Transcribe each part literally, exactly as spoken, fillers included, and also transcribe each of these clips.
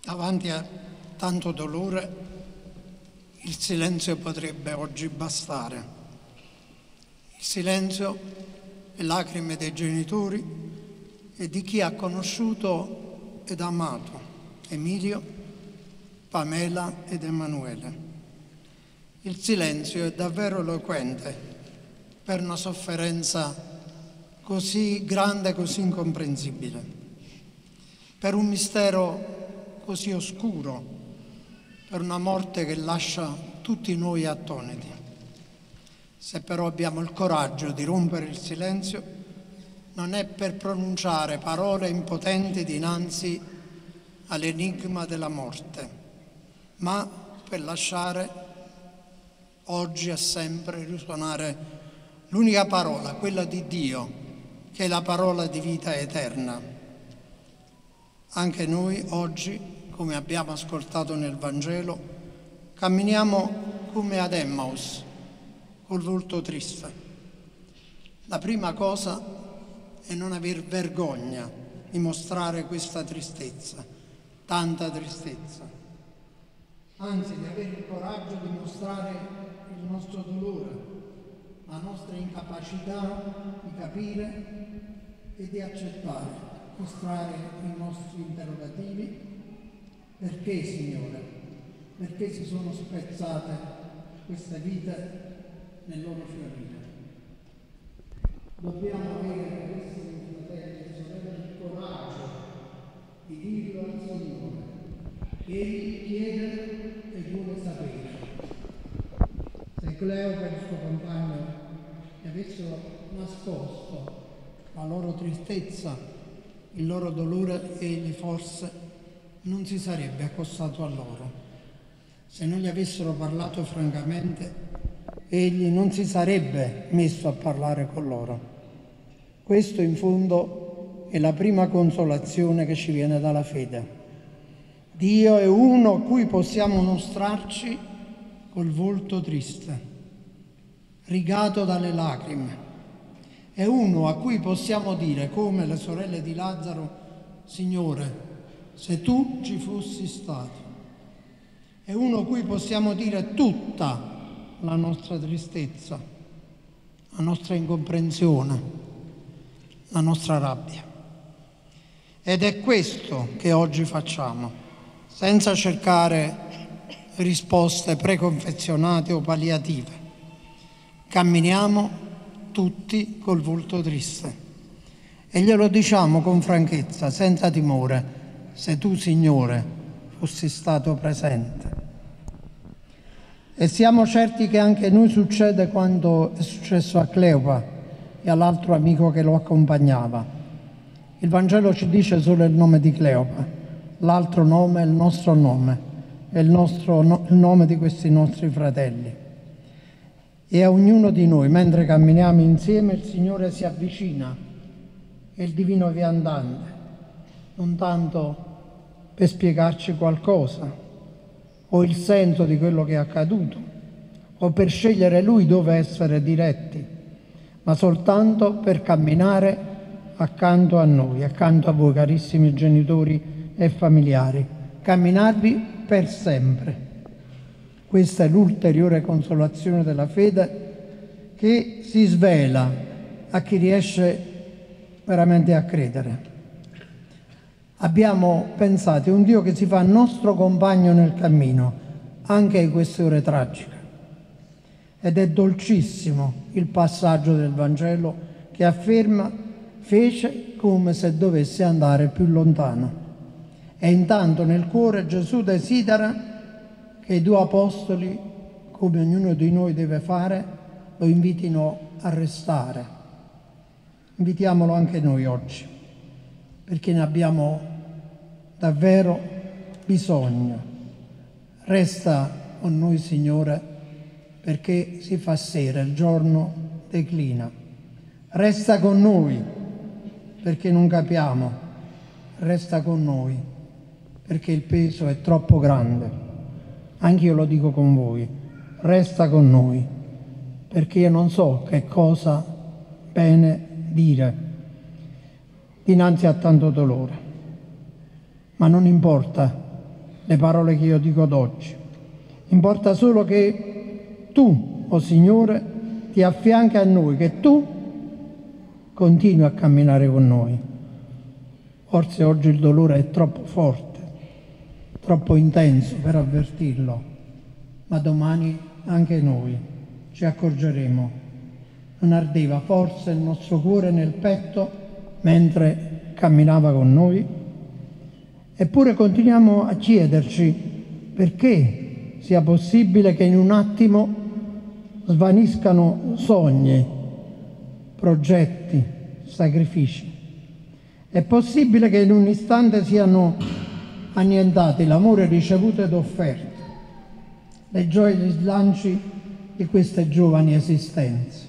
Davanti a tanto dolore, il silenzio potrebbe oggi bastare. Il silenzio e lacrime dei genitori e di chi ha conosciuto ed amato Emilio, Pamela ed Emanuele. Il silenzio è davvero eloquente per una sofferenza così grande, così incomprensibile, per un mistero così oscuro, per una morte che lascia tutti noi attoniti. Se però abbiamo il coraggio di rompere il silenzio, non è per pronunciare parole impotenti dinanzi all'enigma della morte, ma per lasciare oggi e sempre risuonare l'unica parola, quella di Dio, che è la parola di vita eterna. Anche noi oggi, come abbiamo ascoltato nel Vangelo, camminiamo come ad Emmaus, col volto triste. La prima cosa è non aver vergogna di mostrare questa tristezza, tanta tristezza. Anzi, di avere il coraggio di mostrare il nostro dolore, la nostra incapacità di capire e di accettare, mostrare i nostri interrogativi. Perché, Signore? Perché si sono spezzate queste vite nel loro fiorire? Dobbiamo avere, carissimi fratelli e sorelle, il coraggio di dirlo al Signore. Egli chiede e vuole sapere. Se Cleopa e il suo compagno gli avessero nascosto la loro tristezza, il loro dolore, egli forse non si sarebbe accostato a loro. Se non gli avessero parlato francamente, egli non si sarebbe messo a parlare con loro. Questo in fondo è la prima consolazione che ci viene dalla fede. Dio è uno a cui possiamo mostrarci col volto triste, rigato dalle lacrime. È uno a cui possiamo dire, come le sorelle di Lazzaro: Signore, se tu ci fossi stato. È uno a cui possiamo dire tutta la nostra tristezza, la nostra incomprensione, la nostra rabbia. Ed è questo che oggi facciamo, senza cercare risposte preconfezionate o palliative. Camminiamo tutti col volto triste e glielo diciamo con franchezza, senza timore: se tu, Signore, fossi stato presente. E siamo certi che anche a noi succede quanto è successo a Cleopa e all'altro amico che lo accompagnava. Il Vangelo ci dice solo il nome di Cleopa, l'altro nome è il nostro nome, è il, nostro, no, il nome di questi nostri fratelli. E a ognuno di noi, mentre camminiamo insieme, il Signore si avvicina, è il divino viandante, non tanto per spiegarci qualcosa o il senso di quello che è accaduto o per scegliere Lui dove essere diretti, ma soltanto per camminare accanto a noi, accanto a voi, carissimi genitori e familiari, camminarvi per sempre. Questa è l'ulteriore consolazione della fede che si svela a chi riesce veramente a credere. Abbiamo pensato a un Dio che si fa nostro compagno nel cammino, anche in queste ore tragiche. Ed è dolcissimo il passaggio del Vangelo che afferma: fece come se dovesse andare più lontano. E intanto nel cuore Gesù desidera che i due apostoli, come ognuno di noi deve fare, lo invitino a restare. Invitiamolo anche noi oggi, perché ne abbiamo davvero bisogno. Resta con noi, Signore, perché si fa sera, il giorno declina. Resta con noi, perché non capiamo. Resta con noi, perché il peso è troppo grande. Anche io lo dico con voi. Resta con noi, perché io non so che cosa bene dire dinanzi a tanto dolore. Ma non importa le parole che io dico d'oggi. Importa solo che tu, o Signore, ti affianchi a noi, che tu continui a camminare con noi. Forse oggi il dolore è troppo forte, troppo intenso per avvertirlo, ma domani anche noi ci accorgeremo. Non ardeva forse il nostro cuore nel petto mentre camminava con noi? Eppure continuiamo a chiederci perché sia possibile che in un attimo svaniscano sogni, progetti, sacrifici. È possibile che in un istante siano annientati l'amore ricevuto ed offerto, le gioie e gli slanci di queste giovani esistenze.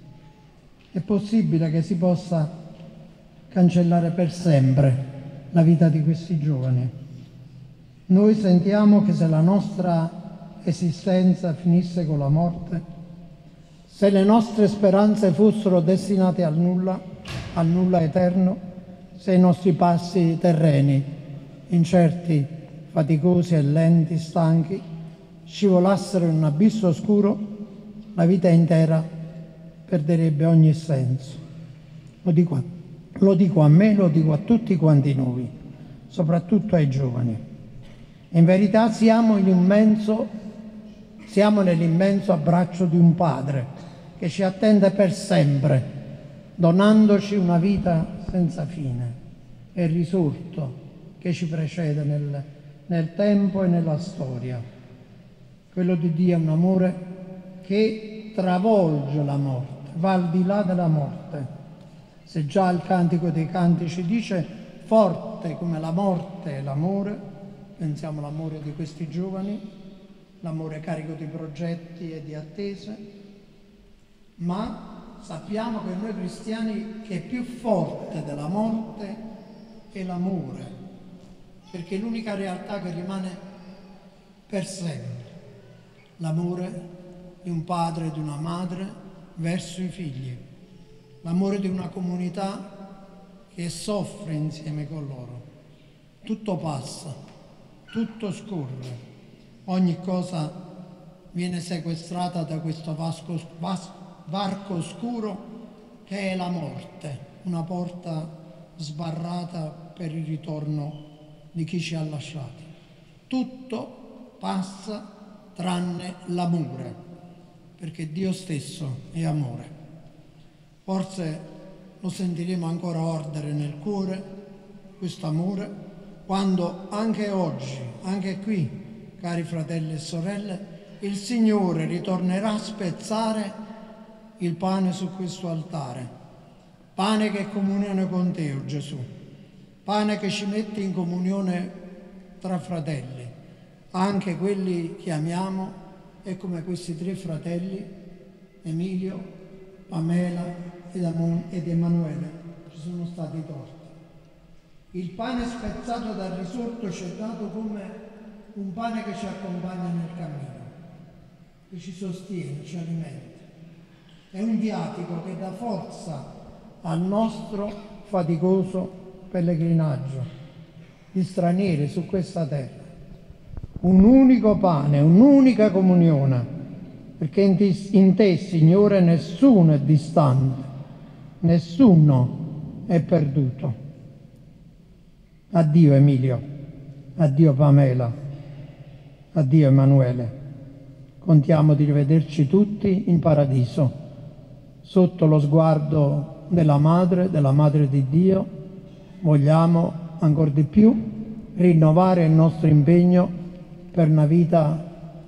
È possibile che si possa cancellare per sempre la vita di questi giovani. Noi sentiamo che se la nostra esistenza finisse con la morte, se le nostre speranze fossero destinate al nulla, al nulla eterno, se i nostri passi terreni, incerti, faticosi e lenti, stanchi, scivolassero in un abisso oscuro, la vita intera perderebbe ogni senso. Lo dico, a, lo dico a me, lo dico a tutti quanti noi, soprattutto ai giovani. In verità siamo, in immenso, siamo nell'immenso abbraccio di un Padre che ci attende per sempre, donandoci una vita senza fine, è il risorto che ci precede nel, nel tempo e nella storia. Quello di Dio è un amore che travolge la morte, va al di là della morte. Se già il Cantico dei Cantici dice forte come la morte è l'amore, pensiamo all'amore di questi giovani, l'amore carico di progetti e di attese, ma sappiamo che noi cristiani che è più forte della morte è l'amore, perché è l'unica realtà che rimane per sempre. L'amore di un padre e di una madre verso i figli, l'amore di una comunità che soffre insieme con loro. Tutto passa, tutto scorre, ogni cosa viene sequestrata da questo vasco, vas, varco oscuro che è la morte, una porta sbarrata per il ritorno di chi ci ha lasciati. Tutto passa tranne l'amore, perché Dio stesso è amore. Forse lo sentiremo ancora ordere nel cuore, questo amore, quando anche oggi, anche qui, cari fratelli e sorelle, il Signore ritornerà a spezzare il pane su questo altare, pane che è comunione con te, o Gesù, pane che ci mette in comunione tra fratelli, anche quelli che amiamo, e come questi tre fratelli, Emilio, Pamela ed Emanuele, ci sono stati torti. Il pane spezzato dal risorto ci è dato come un pane che ci accompagna nel cammino, che ci sostiene, ci alimenta. È un viatico che dà forza al nostro faticoso pellegrinaggio di stranieri su questa terra. Un unico pane, un'unica comunione, perché in te, in te, Signore, nessuno è distante, nessuno è perduto. Addio Emilio, addio Pamela, addio Emanuele. Contiamo di rivederci tutti in paradiso, sotto lo sguardo della Madre, della Madre di Dio. Vogliamo ancor di più rinnovare il nostro impegno per una vita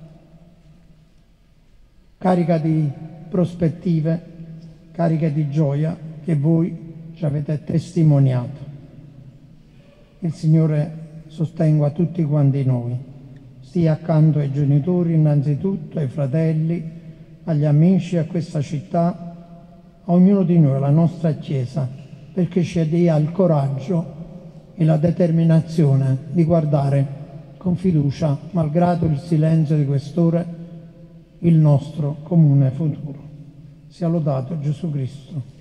carica di prospettive, carica di gioia che voi ci avete testimoniato. Il Signore sostenga tutti quanti noi, stia accanto ai genitori innanzitutto, ai fratelli, agli amici, a questa città, a ognuno di noi, alla nostra Chiesa, perché ci dia il coraggio e la determinazione di guardare con fiducia, malgrado il silenzio di quest'ore, il nostro comune futuro. Sia lodato Gesù Cristo.